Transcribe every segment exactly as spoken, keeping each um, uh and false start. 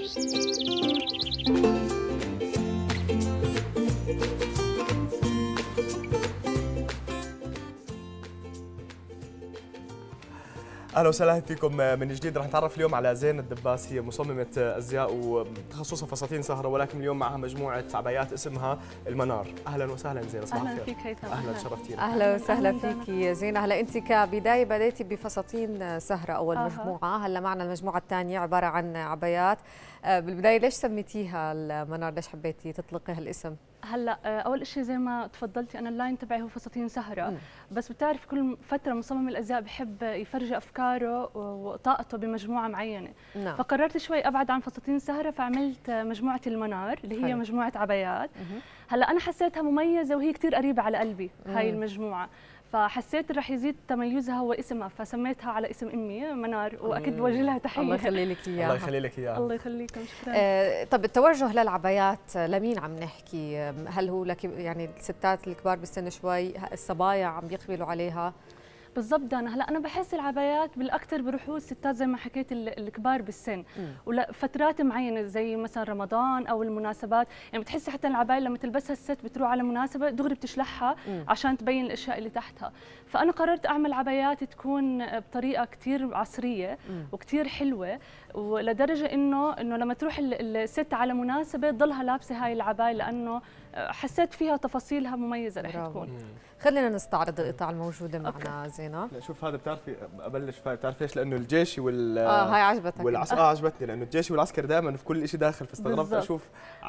اهلا وسهلا فيكم من جديد. رح نتعرف اليوم على زين الدباس، هي مصممه ازياء وتخصصها فساتين سهره، ولكن اليوم معها مجموعه عبايات اسمها المنار. اهلا وسهلا زين، صباح الخير. اهلا فيك هيثم. اهلا شرفتينا. اهلا وسهلا فيك يا زين. هلا انت كبدايه بديتي بفساتين سهره اول آه. مجموعه، هلا معنا المجموعه الثانيه عباره عن عبايات. بالبدايه ليش سميتيها المنار؟ ليش حبيتي تطلقي هالاسم؟ هلا اول شيء زي ما تفضلتي انا اللاين تبعي هو فساتين سهره، م. بس بتعرف كل فتره مصمم الازياء بحب يفرجي افكاره وطاقته بمجموعه معينه. نعم. فقررت شوي ابعد عن فساتين سهره، فعملت مجموعه المنار اللي هي حلو. مجموعه عبايات. مه. هلا انا حسيتها مميزه وهي كثير قريبه على قلبي هاي المجموعه، فحسيت رح يزيد تميزها هو اسمها، فسميتها على اسم امي منار، واكيد بوجه لها تحيه. الله يخلي لك اياها. الله يخلي لك اياها. الله يخليكم، شكرا. آه طب التوجه للعبايات لمين عم نحكي؟ هل هو لك يعني الستات الكبار بالسن شوي، الصبايا عم بيقبلوا عليها؟ بالضبط دانا. هلا انا بحس العبايات بالاكثر بروحوا الستات زي ما حكيت الكبار بالسن، ولا فترات معينه زي مثلا رمضان او المناسبات، يعني بتحسي حتى العبايه لما تلبسها الست بتروح على مناسبه دغري بتشلحها مم. عشان تبين الاشياء اللي تحتها. فانا قررت اعمل عبايات تكون بطريقه كثير عصريه مم. وكثير حلوه، ولدرجه انه انه لما تروح الست على مناسبه تضلها لابسه هاي العبايه، لانه حسيت فيها تفاصيلها مميزه رح تكون. خلينا نستعرض القطع الموجوده معنا زينه. لا شوف هذا بتعرفي ابلش فيها، بتعرفي ليش؟ لانه الجيشي وال اه هاي عجبتك والعس... اه عجبتني، لانه الجيشي والعسكري دائما في كل شيء داخل، فاستغربت اشوف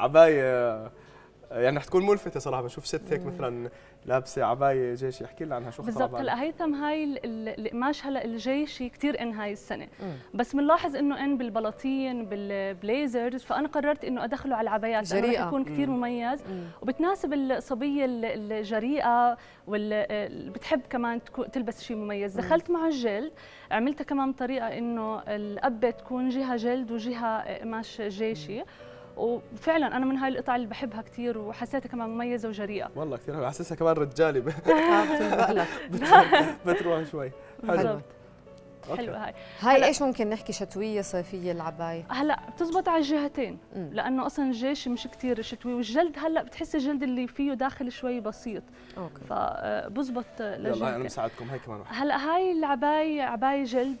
عبايه يعني رح تكون ملفتة صراحة. بشوف ست هيك مثلا لابسة عباية جيشي، احكي لنا عنها شو خطر بالضبط. هلا هيثم هاي القماش هلا الجيشي كثير ان هاي السنة، مم. بس بنلاحظ انه ان بالبلاطين بالبليزرز، فانا قررت انه ادخله على العبايات لانه رح يكون كثير مميز مم. وبتناسب الصبية الجريئة واللي بتحب كمان تلبس شيء مميز. دخلت مع الجلد، عملتها كمان بطريقة انه القبة تكون جهة جلد وجهة قماش جيشي، وفعلا انا من هاي القطع اللي بحبها كثير وحسيتها كمان مميزه وجريئه. والله كثير حلوه، حاسسها كمان رجالي بتنبق لك بتروح شوي. بالضبط. حلوه هاي. هاي ايش ممكن نحكي شتويه صيفيه العباية؟ هلا بتزبط على الجهتين، مم. لانه اصلا الجيش مش كثير شتوي، والجلد هلا بتحس الجلد اللي فيه داخل شوي بسيط، اوكي، فبزبط للجلد. يلا انا مساعدكم هي كمان واحد. هلا هاي العباية عباية جلد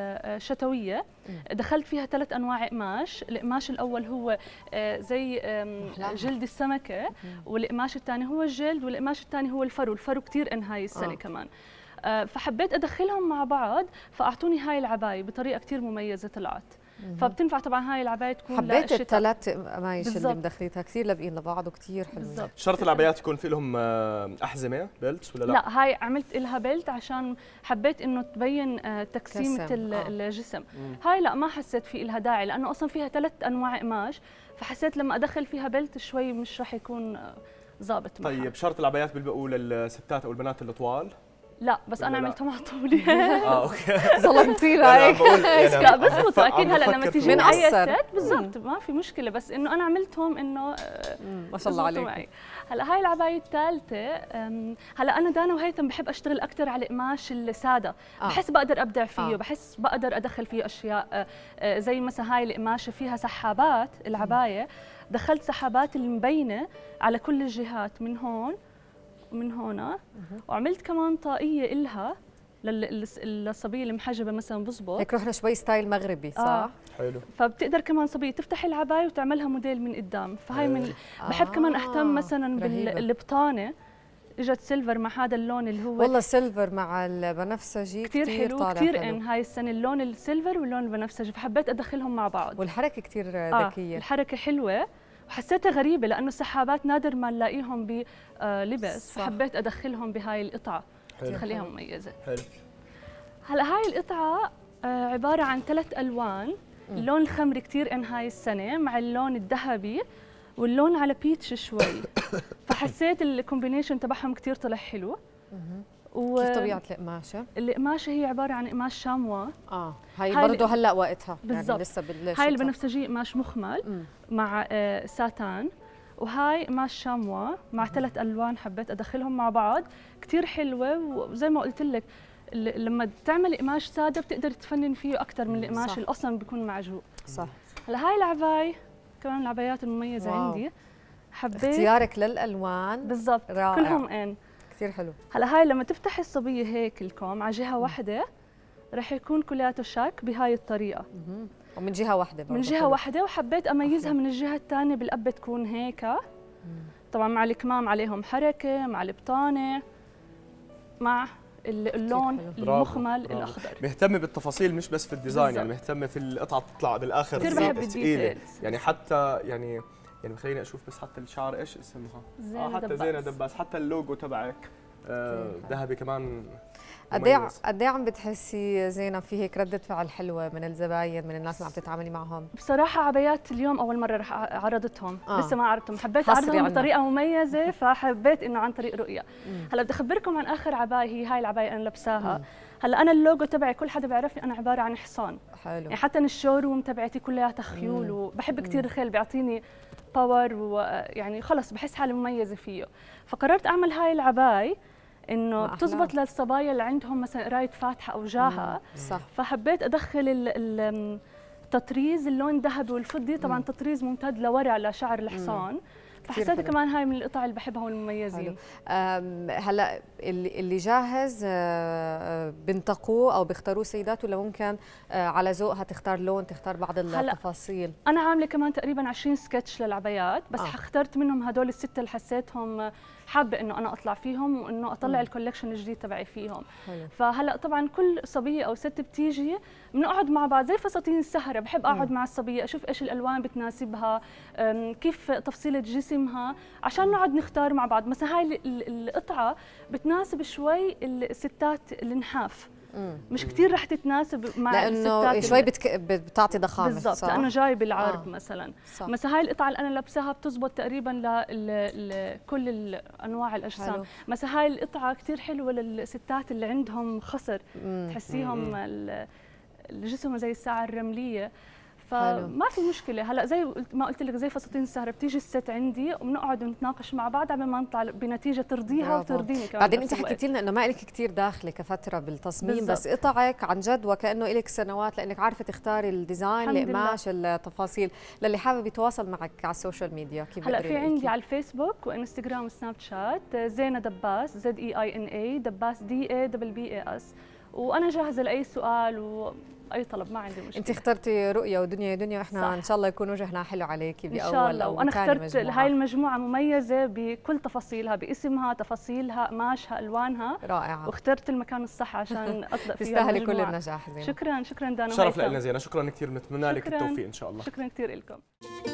شتويه، مم. دخلت فيها ثلاث انواع قماش. القماش الاول هو زي جلد السمكه، مم. والقماش الثاني هو الجلد، والقماش الثاني هو الفرو. الفرو كثير ان هاي السنه آه. كمان، فحبيت ادخلهم مع بعض، فاعطوني هاي العبايه بطريقه كثير مميزه طلعت. فبتنفع طبعا هاي العبايه تكون حبيت الثلاث قمايش اللي مدخليتها كثير لابقين لبعض وكثير حلوين. شرط العبايات يكون في لهم احزمه بيلتس ولا لا؟ لا هاي عملت لها بيلت عشان حبيت انه تبين تقسيمه الجسم. مم. هاي لا ما حسيت في لها داعي، لانه اصلا فيها ثلاث انواع قماش، فحسيت لما ادخل فيها بيلت شوي مش راح يكون ظابط معها. طيب شرط العبايات بيلبقوا للستات او البنات الطوال؟ لا بس انا عملتهم على طولي. اه اوكي ظلمتينا هيك. لا بزبط اكيد. هلا لما تيجي معي ست بالضبط ما في مشكله، بس انه انا عملتهم انه ما شاء الله عليك. هلا هاي العبايه الثالثه، هلا انا دانا وهيثم بحب اشتغل اكثر على القماش الساده، آه. بحس بقدر ابدع فيه، آه. بحس بقدر ادخل فيه اشياء زي مثلا هاي القماشه فيها سحابات العبايه، دخلت سحابات المبينه على كل الجهات من هون ومن هنا، وعملت كمان طاقيه إلها للصبيه المحجبه مثلا بزبط هيك رحنا شوي ستايل مغربي صح؟ آه. حلو. فبتقدر كمان صبيه تفتح العبايه وتعملها موديل من قدام، فهي من آه. بحب كمان اهتم مثلا بالبطانه، اجت سيلفر مع هذا اللون اللي هو والله سيلفر مع البنفسجي كثير حلو، كثير ان هاي السنه اللون السيلفر واللون البنفسجي، فحبيت ادخلهم مع بعض. والحركه كثير ذكيه. آه. الحركه حلوه وحسيتها غريبه، لانه السحابات نادر ما نلاقيهم بلبس، فحبيت ادخلهم بهاي القطعه تخليها مميزه. حلو. هلا هاي القطعه عباره عن ثلاث الوان، اللون الخمري كثير ان هاي السنه مع اللون الذهبي واللون على بيتش شوي، فحسيت الكومبينيشن تبعهم كثير طلع حلو. و... كيف طبيعه القماشه؟ القماشه هي عباره عن قماش شاموا. اه هاي, هاي برضه هلا وقتها بالزبط. يعني لسه بالشتاء. هاي البنفسجي قماش مخمل مم. مع آه ساتان، وهاي قماش شاموا مع ثلاث الوان حبيت ادخلهم مع بعض، كثير حلوه. وزي ما قلت لك لما تعمل قماش ساده بتقدر تفنن فيه اكثر من القماش اللي اصلا بيكون معجون. صح. هلا هاي العباية كمان العبايات المميزه واو. عندي حبيت اختيارك للالوان بالضبط كلهم ان كثير حلو. هلا هاي لما تفتحي الصبيه هيك الكم على جهه واحده رح يكون كلياته شك بهاي الطريقه مم. ومن جهه واحده من جهه واحده، وحبيت اميزها من الجهه الثانيه بالقبه تكون هيك. طبعا مع الكمام عليهم حركه، مع البطانه، مع اللون المخمل برافو. الاخضر. مهتمه بالتفاصيل مش بس في الديزاين بالزبط. يعني مهتمه في القطعه تطلع بالاخر كثير بحب الديتيلز يعني حتى يعني يعني خليني اشوف بس حتى الشعر ايش اسمها؟ زينة اه حتى دباس. زينة دباس، حتى اللوجو تبعك ذهبي آه كمان. قد ايه قد ايه عم بتحسي زينب في هيك رده فعل حلوه من الزباين من الناس اللي عم تتعاملي معهم؟ بصراحه عبايات اليوم اول مره رح عرضتهم آه. لسه ما عرضتهم، حبيت اعرضهم بطريقه مميزه فحبيت انه عن طريق رؤيه. هلا بدي اخبركم عن اخر عبايه، هي هاي العبايه انا لابساها. هلا انا اللوجو تبعي كل حدا بيعرفني انا عباره عن حصان. حلو. يعني حتى الشوروم تبعتي كلياتها خيول، وبحب كثير الخيل بيعطيني باور، ويعني خلص بحس حالي مميزه فيه. فقررت اعمل هاي العبايه انه بتزبط للصبايا اللي عندهم مثلا قرايه فاتحه او جاهه. صح. فحبيت ادخل التطريز اللون الذهبي والفضي، طبعا مم. تطريز ممتد لورع لشعر الحصان. فحسيت كمان هاي من القطع اللي بحبها والمميزين. هلا اللي اللي جاهز بنتقوه او بيختاروه سيدات، ولا ممكن على ذوقها تختار لون، تختار بعض التفاصيل؟ انا عامله كمان تقريبا عشرين سكتش للعبايات، بس آه. اخترت منهم هدول السته اللي حسيتهم حابه انه انا اطلع فيهم وانه اطلع الكولكشن الجديد تبعي فيهم. حلو. فهلا طبعا كل صبيه او ست بتيجي بنقعد مع بعض زي فساتين السهره، بحب اقعد مع الصبيه اشوف ايش الالوان بتناسبها، كيف تفصيله جسمها، عشان نقعد نختار مع بعض. مثلا هاي القطعه بتناسب شوي الستات النحاف، مش كثير رح تتناسب مع لانه شوي بتك... بتعطي ضخامه. بالضبط، لانه جاي بالعرض. آه. مثلا صح. مثلا هاي القطعه اللي انا لابساها بتزبط تقريبا لكل انواع الاجسام. حلو. مثلا هاي القطعه كثير حلوه للستات اللي عندهم خصر، مم. تحسيهم الجسم زي الساعه الرمليه، فما في مشكله. هلا زي ما قلت لك زي فساتين السهره بتيجي الست عندي وبنقعد ونتناقش مع بعض قبل ما نطلع بنتيجه ترضيها وترضيني كمان. بعدين انت حكيتي لنا انه ما لك كثير داخله كفتره بالتصميم بالزبط. بس قطعك عن جد وكانه لك سنوات، لانك عارفه تختاري الديزاين، القماش، التفاصيل. للي حابب يتواصل معك على السوشيال ميديا كيف؟ هلا في عندي على الفيسبوك وانستغرام وسناب شات زينة دباس، زد اي اي ان اي دباس دي اي دبل بي اي اس، وانا جاهزه لاي سؤال و اي طلب، ما عندي مشكله. انت اخترتي رؤيه ودنيا دنيا، واحنا صح. ان شاء الله يكون وجهنا حلو عليكي باول ان شاء الله. وانا اخترت هاي المجموعه مميزه بكل تفاصيلها، باسمها، تفاصيلها، قماشها، الوانها رائعه، واخترت المكان الصح عشان اطلق فيها. تستاهلي كل النجاح. زين، شكرا شكرا دانا، شرف لنا زينه، شكرا كثير، بنتمنى لك التوفيق ان شاء الله. شكرا كثير لكم.